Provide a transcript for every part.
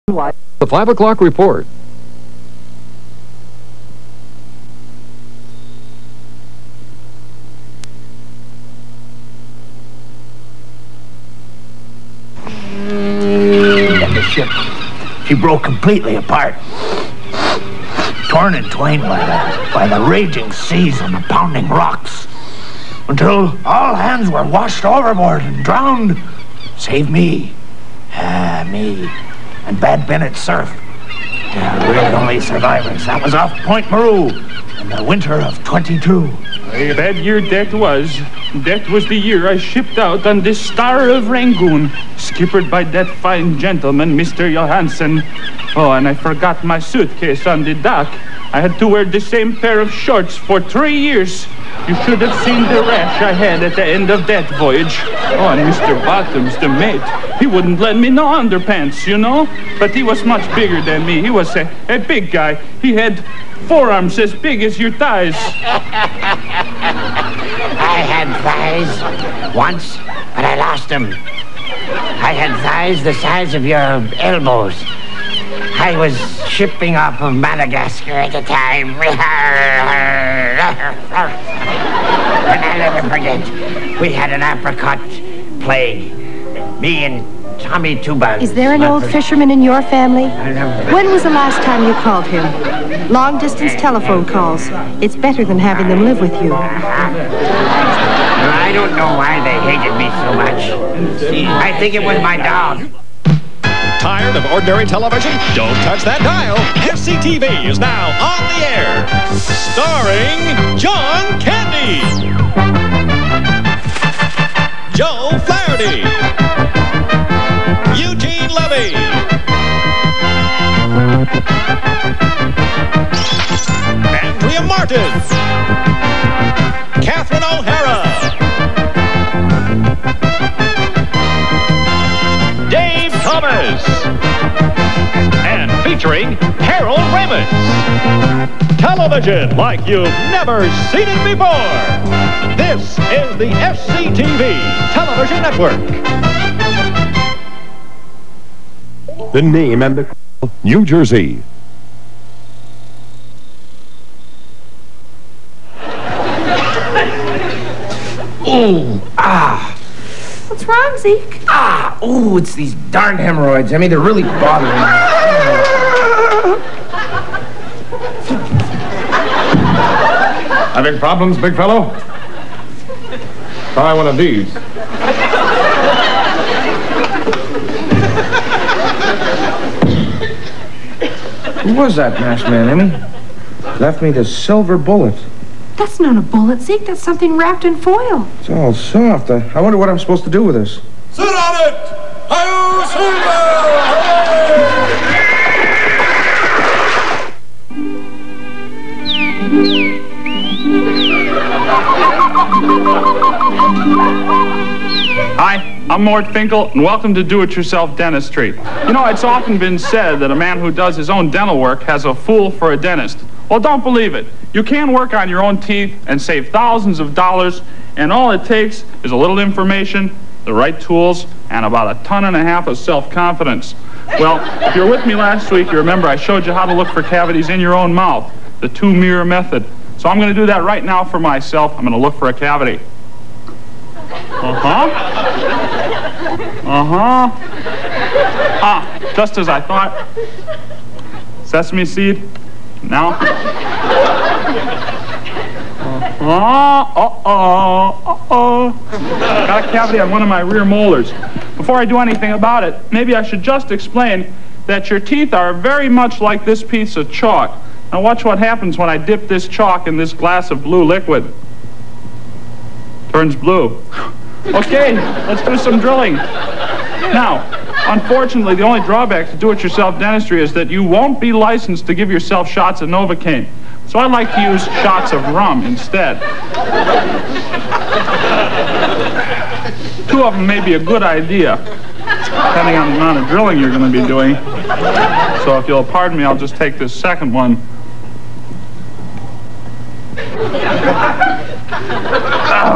The 5 o'clock report. And the ship, she broke completely apart, torn in twain by the raging seas and the pounding rocks, until all hands were washed overboard and drowned, save me. Me and Bad Bennett's surf. We're the only survivors. That was off Point Maru in the winter of 22. A bad year that was. That was the year I shipped out on the Star of Rangoon, skippered by that fine gentleman, Mr. Johansson. Oh, and I forgot my suitcase on the dock. I had to wear the same pair of shorts for 3 years. You should have seen the rash I had at the end of that voyage. Oh, and Mr. Bottoms, the mate, he wouldn't lend me no underpants, you know? But he was much bigger than me. He was a big guy. He had forearms as big as your thighs. I had thighs once, but I lost them. I had thighs the size of your elbows. I was shipping off of Madagascar at the time. And I'll never forget, we had an apricot plague. Me and Tommy Tubal. Is there an old fisherman in your family? When was the last time you called him? Long-distance telephone calls. It's better than having them live with you. I don't know why they hated me so much. I think it was my dog. Tired of ordinary television? Don't touch that dial. SCTV is now on the air. Starring John Candy, Joe Flaherty, Eugene Levy, Andrea Martin, Catherine O'Hara, Dave Thomas, and featuring Harold Ramis. Television like you've never seen it before. This is the SCTV Television Network. The name and the New Jersey. Ooh, ah. What's wrong, Zeke? Ooh, it's these darn hemorrhoids. I mean, they're really bothering me. Having problems, big fellow? Try one of these. Who was that masked man, Emmy? Left me this silver bullet. That's not a bullet, Zeke. That's something wrapped in foil. It's all soft. I wonder what I'm supposed to do with this. Sit on it! Hi-yo, Hi, I'm Mort Finkel, and welcome to Do It Yourself Dentistry. You know, it's often been said that a man who does his own dental work has a fool for a dentist. Well, don't believe it. You can work on your own teeth and save thousands of dollars, and all it takes is a little information, the right tools, and about 1.5 tons of self-confidence. Well, if you were with me last week, you remember I showed you how to look for cavities in your own mouth, the 2-mirror method. So I'm going to do that right now for myself. I'm going to look for a cavity. Just as I thought. Sesame seed. Now. Got a cavity on one of my rear molars. Before I do anything about it, maybe I should just explain that your teeth are very much like this piece of chalk. Now watch what happens when I dip this chalk in this glass of blue liquid. Turns blue. Okay, let's do some drilling. Now, unfortunately, the only drawback to do-it-yourself dentistry is that you won't be licensed to give yourself shots of Novocaine. So I like to use shots of rum instead. 2 of them may be a good idea, depending on the amount of drilling you're going to be doing. So if you'll pardon me, I'll just take this second one.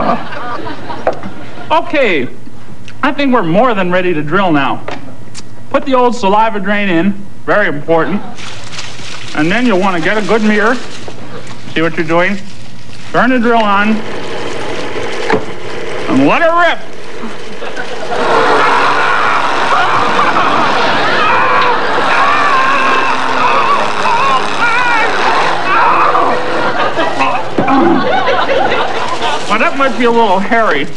Okay, I think we're more than ready to drill now. put the old saliva drain in. Very important. And then you'll want to get a good mirror. See what you're doing? Turn the drill on. And let it rip. Well, that might be a little hairy.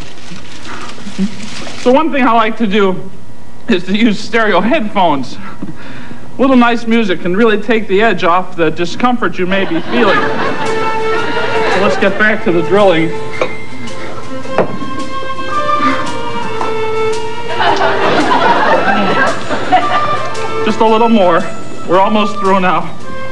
So one thing I like to do is to use stereo headphones. A little nice music can really take the edge off the discomfort you may be feeling. So let's get back to the drilling. Just a little more. We're almost through now.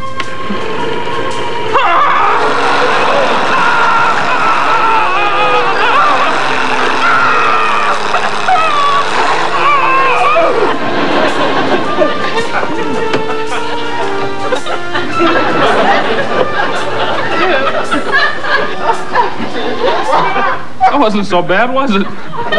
That wasn't so bad, was it?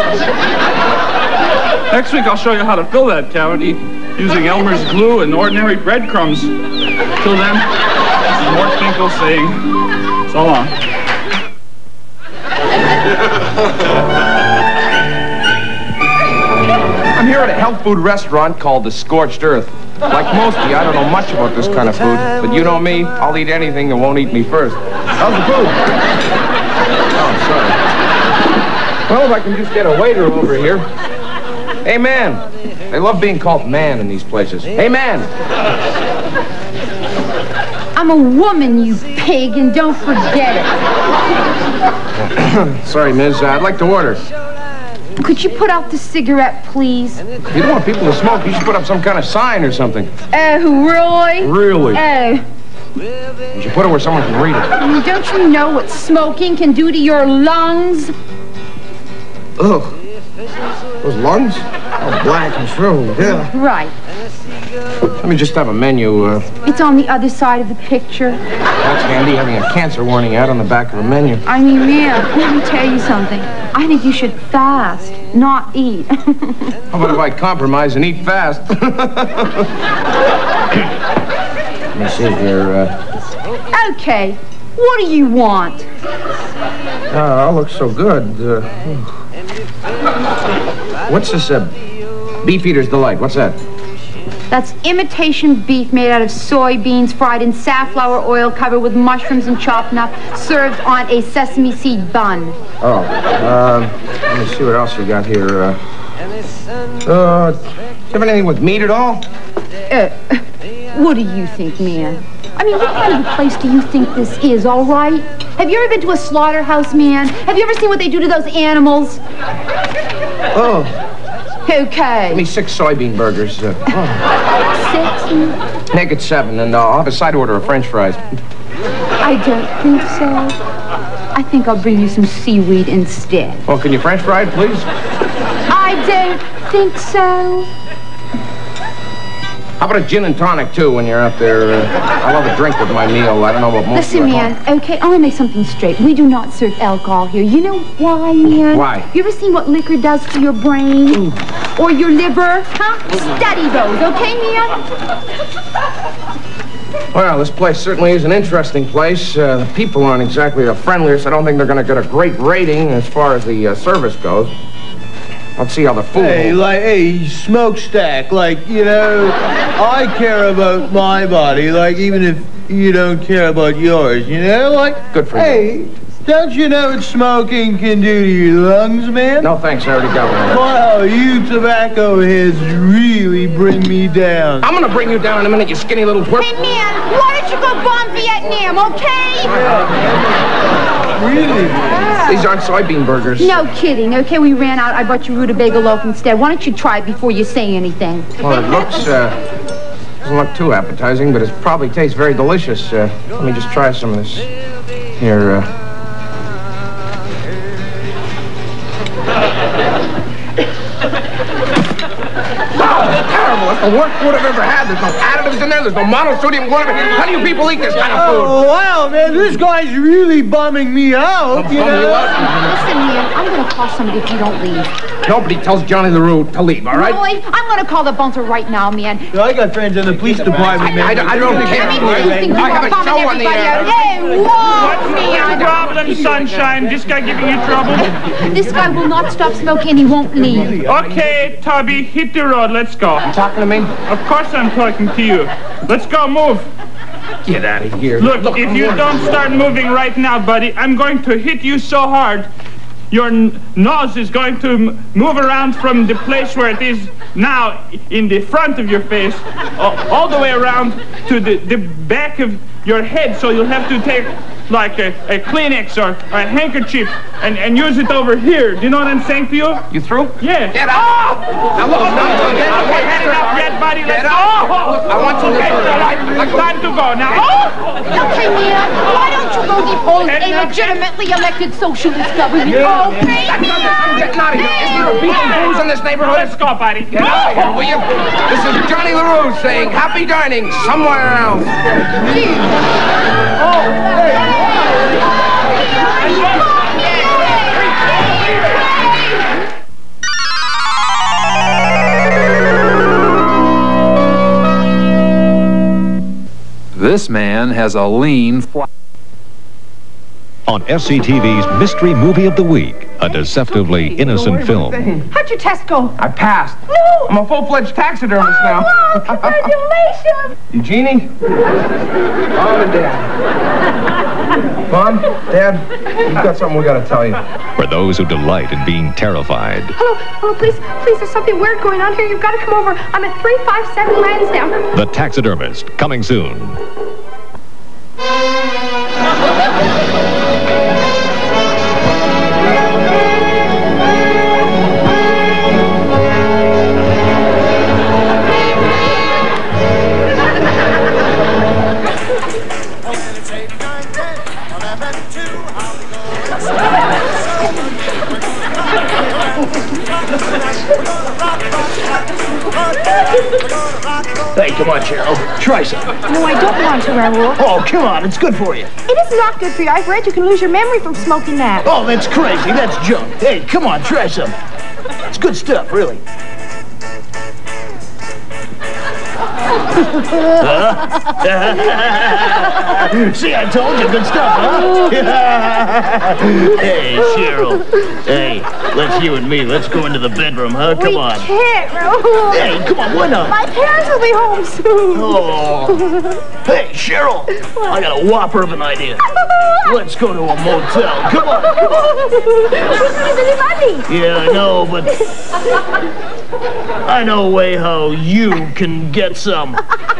Next week I'll show you how to fill that cavity using Elmer's glue and ordinary breadcrumbs. Till then, this is Mort Finkel saying so long. I'm here at a health food restaurant called the Scorched Earth. Like most of you, I don't know much about this kind of food, but you know me, I'll eat anything that won't eat me first. How's the food? Oh, sorry. Well, if I can just get a waiter over here. Hey, man. They love being called man in these places. Hey, man. I'm a woman, you pig, and don't forget it. Sorry, miss. I'd like to order. Could you put out the cigarette, please? If you don't want people to smoke, you should put up some kind of sign or something. Oh, really? Really? Oh. You should put it where someone can read it. Don't you know what smoking can do to your lungs? Ugh. Those lungs? Oh, black and shrewd, yeah. Right. Let me just have a menu. It's on the other side of the picture. That's handy, having a cancer warning out on the back of a menu. I mean, man, let me tell you something. I think you should fast, not eat. How about if I compromise and eat fast? Let me see here. Okay, what do you want? Oh, looks so good. What's this, Beefeater's Delight? What's that? That's imitation beef made out of soybeans, fried in safflower oil, covered with mushrooms and chopped up, served on a sesame seed bun. Oh, let me see what else we got here. Do you have anything with meat at all? What do you think, man? I mean, what kind of a place do you think this is, all right? Have you ever been to a slaughterhouse, man? Have you ever seen what they do to those animals? Oh. Okay. Give me 6 soybean burgers. 6? Make it 7, and I'll have a side order of French fries. I don't think so. I think I'll bring you some seaweed instead. Well, can you French fry it, please? I don't think so. How about a gin and tonic, too, when you're out there? I love a drink with my meal. I don't know what most Listen, man, okay, I want to make something straight. We do not serve alcohol here. You know why, man? Why? You ever seen what liquor does to your brain? Or your liver? Huh? Study those, okay, man? Well, this place certainly is an interesting place. The people aren't exactly the friendliest. I don't think they're going to get a great rating as far as the service goes. Let's see how the food Hey, smokestack, I care about my body, even if you don't care about yours, Good for you. Don't you know what smoking can do to your lungs, man? No, thanks. I already got one. Wow, you tobacco heads really bring me down. I'm gonna bring you down in a minute, you skinny little twerp. Hey, man, why don't you go bomb Vietnam, okay? Really? These aren't soybean burgers. No kidding, okay? We ran out. I bought you rutabaga loaf instead. Why don't you try it before you say anything? Well, it looks, doesn't look too appetizing, but it probably tastes very delicious. Let me just try some of this. Here, Terrible. It's the worst food I've ever had. There's no additives in there. There's no monosodium glutamate. How do you people eat this kind of food? Oh, wow, man. This guy's really bumming me out, Listen, man, I'm going to call somebody if you don't leave. Nobody tells Johnny LaRue to leave, all right? Roy, I'm going to call the bouncer right now, man. I got friends in the police department, man. I don't care. I have a show on the air. Hey, whoa, What's the man. problem, Sunshine? This guy giving you trouble? This guy will not stop smoking. He won't leave. Okay, Tubby, hit the road. Let's go. You talking to me? Of course I'm talking to you. Let's go, move. Get out of here. Look, if you don't start moving right now, buddy, I'm going to hit you so hard, your nose is going to move around from the place where it is now in the front of your face, all the way around to the back of your head, so you'll have to take like a Kleenex or a handkerchief and use it over here. Do you know what I'm saying to you? You through? Yeah. Get up! Now look, Okay, had enough yet, buddy. Let's go. I want you to Okay, all right. Time to go now. Okay, man, why don't you go depose a legitimately elected socialist government? Okay, I'm getting out of here. Is there a beef and booze in this neighborhood? Let's go, buddy. Get out of here, will you? This is Johnny LaRue saying happy dining somewhere else. This man has a lean flat. On SCTV's Mystery Movie of the Week, a deceptively innocent film. How'd your test go? I passed. No! I'm a full-fledged taxidermist now. Oh, congratulations! Eugenie? Mom and Dad. Mom, Dad, we've got something we gotta tell you. For those who delight in being terrified. Hello, please, there's something weird going on here. You've got to come over. I'm at 357 Lansdowne. The Taxidermist, coming soon. Hey, come on, Cheryl. Try some. No, I don't want to, LaRue. Oh, come on. It's good for you. It is not good for you. I've read you can lose your memory from smoking that. Oh, that's crazy. That's junk. Hey, come on. Try some. It's good stuff, really. See, I told you, good stuff, huh? Hey, Cheryl. Hey, you and me, let's go into the bedroom, huh? Come on. We can't, LaRue. Hey, come on, why not? My parents will be home soon. Oh. Hey, Cheryl, I got a whopper of an idea. Let's go to a motel. Come on, come on. We don't have any money. Yeah, I know, but I know a way how you can get some.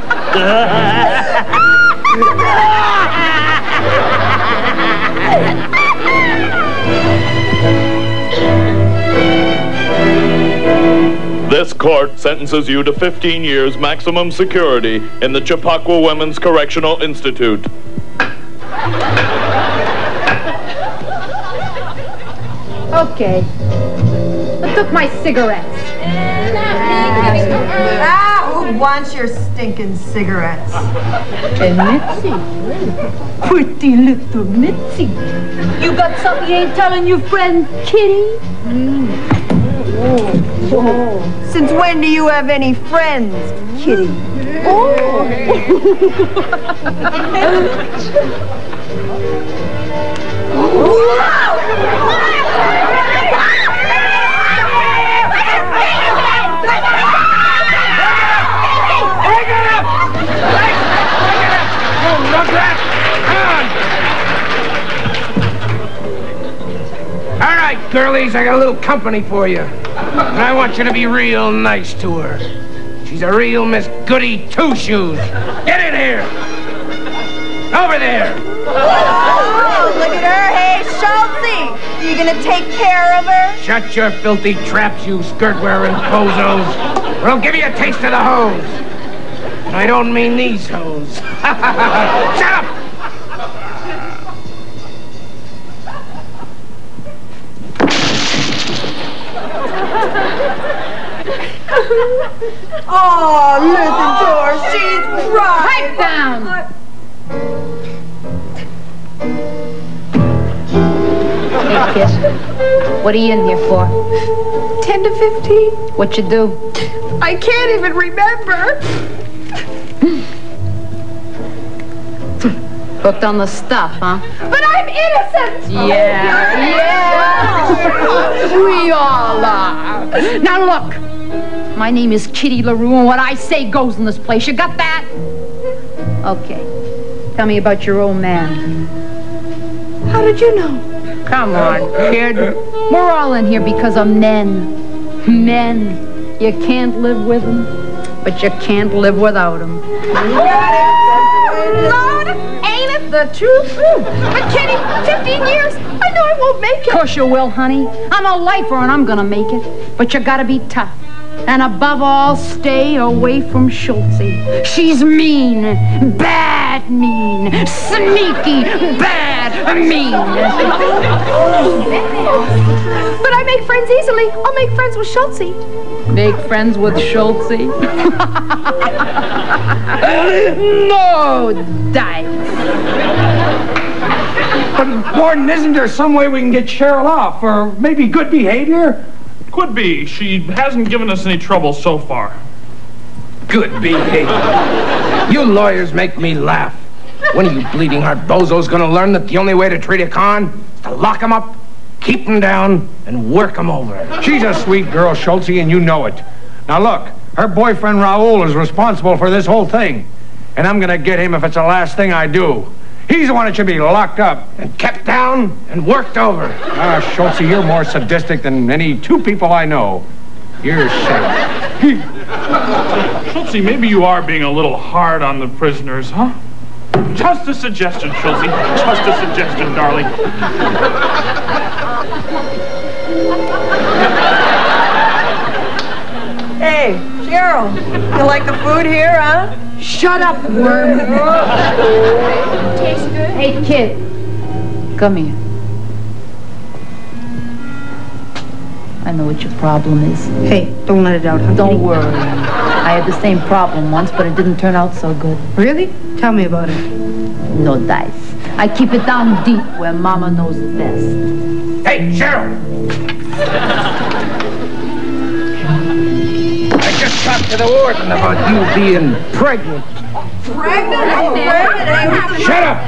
This court sentences you to 15 years maximum security in the Chappaqua Women's Correctional Institute. Okay. I took my cigarettes. Who wants your stinking cigarettes? And Mitzi. Pretty little Mitzi. You got something you ain't telling your friend Kitty? Since when do you have any friends, Kitty? All right, girlies, I got a little company for you. And I want you to be real nice to her. She's a real Miss Goody Two-Shoes. Get in here! Over there! Oh, look at her. Hey, Schultzy, you gonna take care of her? Shut your filthy traps, you skirt-wearing bozos. Or I'll give you a taste of the hose. And I don't mean these hose. Shut up! Oh, listen to her. She's right. Pipe down! kid. What are you in here for? 10 to 15. What you do? I can't even remember. Hooked on the stuff, huh? But I'm innocent. Yeah. We all are. Now look, my name is Kitty LaRue, and what I say goes in this place. You got that? Okay. Tell me about your old man. How did you know? Come on, kid. We're all in here because of men. Men. You can't live with them, but you can't live without them. Lord, ain't it the truth? But Kitty, 15 years, I know I won't make it. Of course you will, honey. I'm a lifer and I'm gonna make it. But you gotta be tough. And above all, stay away from Schultzie. She's mean, bad mean, sneaky, bad mean. But I make friends easily. I'll make friends with Schultzie. Make friends with Schultzie? No dice. But, Warden, isn't there some way we can get Cheryl off? Or maybe good behavior? Could be. She hasn't given us any trouble so far. Good behavior. You lawyers make me laugh. When are you bleeding heart bozos gonna learn that the only way to treat a con is to lock him up, keep him down, and work him over? She's a sweet girl, Schultzie, and you know it. Now look, her boyfriend Raoul is responsible for this whole thing. And I'm gonna get him if it's the last thing I do. He's the one that should be locked up. And kept down and worked over. Ah, Schultzie, you're more sadistic than any two people I know. You're sick. Schultzie, maybe you are being a little hard on the prisoners, huh? Just a suggestion, Schultzie. Just a suggestion, darling. Hey, Cheryl, you like the food here, huh? Shut up, worm. Tastes good. Hey, kid. Come here. I know what your problem is. Hey, don't let it out, huh? Don't worry. I had the same problem once, but it didn't turn out so good. Really? Tell me about it. No dice. I keep it down deep where Mama knows best. Hey, Cheryl! I just talked to the warden about you being pregnant. Pregnant? Shut up!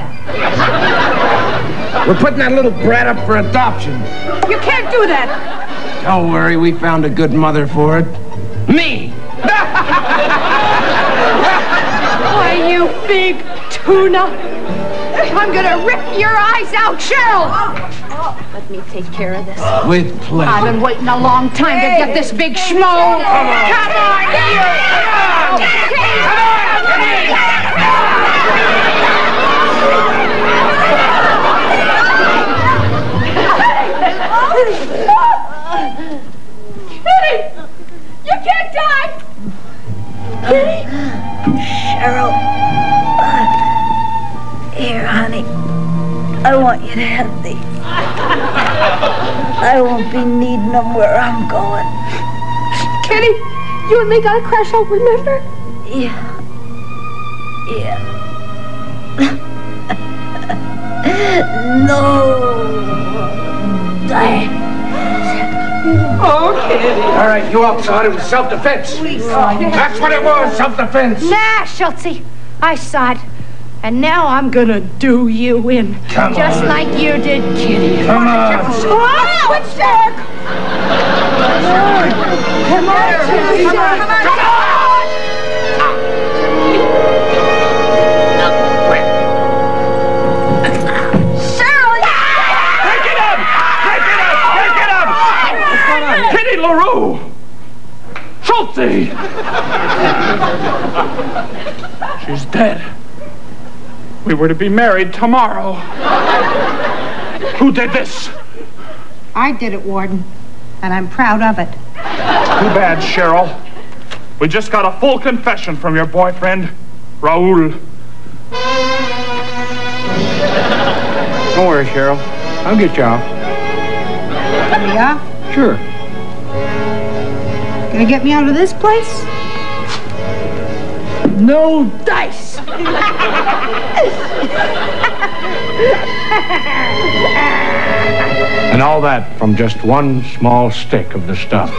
We're putting that little brat up for adoption. You can't do that. Don't worry, we found a good mother for it. Me! Why, you big tuna. I'm gonna rip your eyes out, Cheryl. Let me take care of this. With pleasure. I've been waiting a long time to get this big schmo. Come on, you! Come on! Kitty! You can't die! Kitty? Cheryl. Here, honey. I want you to have these. I won't be needing them where I'm going. Kitty, you and me gotta crash out, remember? Yeah. No. Oh, Kitty. All right, you all thought it was self-defense. That's what it was, self-defense. Nah, Schultzie. I saw it. And now I'm gonna do you in. Come just on. like you did, Kitty. Come on. Oh, it's dark. Come on, Kitty. Come on. Cheryl! Break it up! Break it up! Break it up! What's going on? Kitty LaRue! Schultzie! She's dead. We were to be married tomorrow. Who did this? I did it, Warden, and I'm proud of it. Too bad, Cheryl. We just got a full confession from your boyfriend, Raoul. Don't worry, Cheryl. I'll get you off. Yeah? Sure. Gonna get me out of this place? no dice. And all that from just one small stick of the stuff.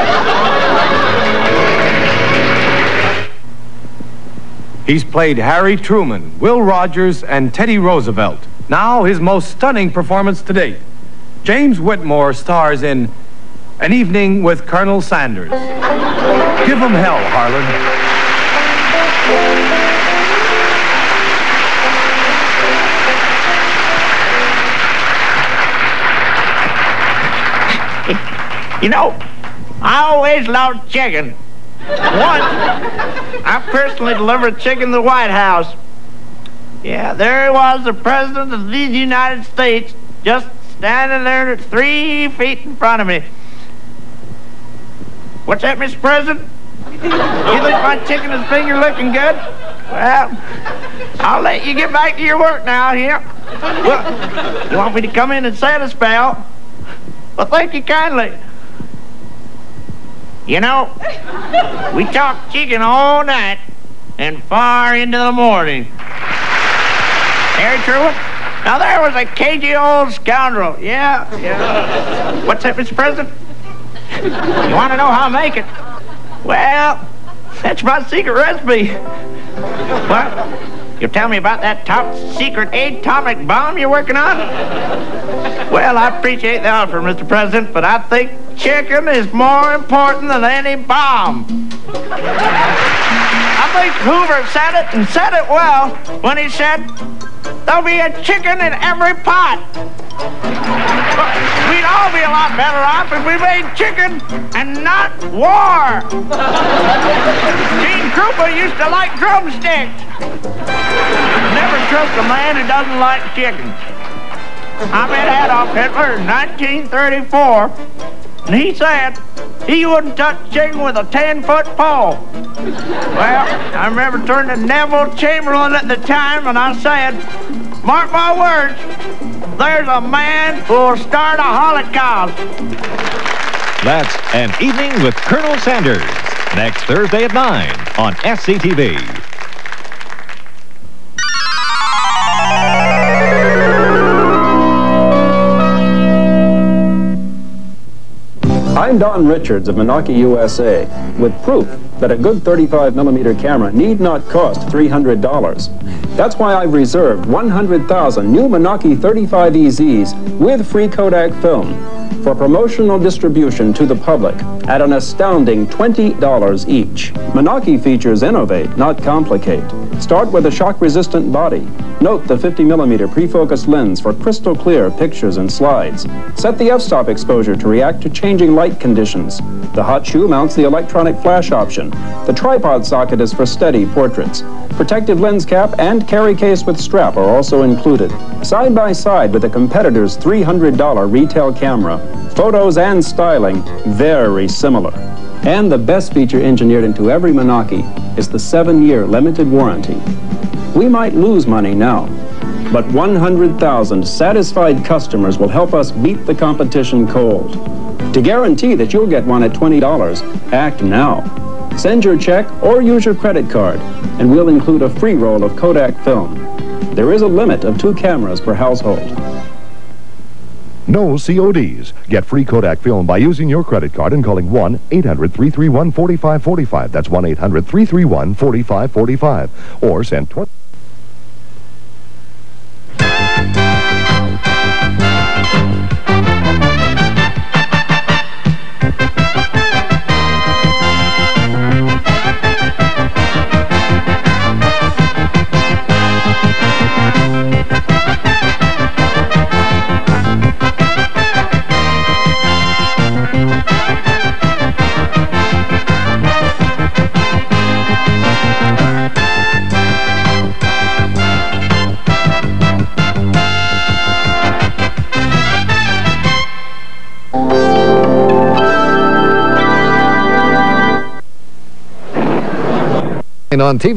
He's played Harry Truman, Will Rogers, and Teddy Roosevelt. Now, his most stunning performance to date. James Whitmore stars in An Evening with Colonel Sanders. Give him hell, Harlan. You know, I always loved chicken. Once, I personally delivered chicken to the White House. Yeah, there he was, the President of these United States, just standing there 3 feet in front of me. What's that, Mr. President? You think my chicken is finger looking good? Well, I'll let you get back to your work now, yeah? Well, you want me to come in and set a spell? Well, thank you kindly. You know, we talked chicken all night and far into the morning. Harry Truman? Now there was a cagey old scoundrel. Yeah. What's that, Mr. President? You want to know how I make it? Well, that's my secret recipe. What? You'll tell me about that top secret atomic bomb you're working on? Well, I appreciate the offer, Mr. President, but I think chicken is more important than any bomb. I think Hoover said it, and said it well, when he said, there'll be a chicken in every pot. We'd all be a lot better off if we made chicken and not war. Gene Krupa used to like drumsticks. Never trust a man who doesn't like chicken. I met Adolf Hitler in 1934, and he said he wouldn't touch chicken with a 10-foot pole. Well, I remember turning to Neville Chamberlain at the time, and I said, mark my words, there's a man who'll start a Holocaust. That's An Evening with Colonel Sanders, next Thursday at 9 on SCTV. I'm Don Richards of Menaki, USA, with proof that a good 35mm camera need not cost $300. That's why I've reserved 100,000 new Menaki 35EZs with free Kodak film for promotional distribution to the public at an astounding $20 each. Menaki features innovate, not complicate. Start with a shock-resistant body. Note the 50mm pre-focus lens for crystal clear pictures and slides. Set the f-stop exposure to react to changing light conditions. The hot shoe mounts the electronic flash option. The tripod socket is for steady portraits. Protective lens cap and carry case with strap are also included. Side by side with the competitor's $300 retail camera. Photos and styling, very similar. And the best feature engineered into every Menaki is the 7-year limited warranty. We might lose money now, but 100,000 satisfied customers will help us beat the competition cold. To guarantee that you'll get one at $20, act now. Send your check or use your credit card, and we'll include a free roll of Kodak film. There is a limit of 2 cameras per household. No CODs. Get free Kodak film by using your credit card and calling 1-800-331-4545. That's 1-800-331-4545. Or send 20. On TV.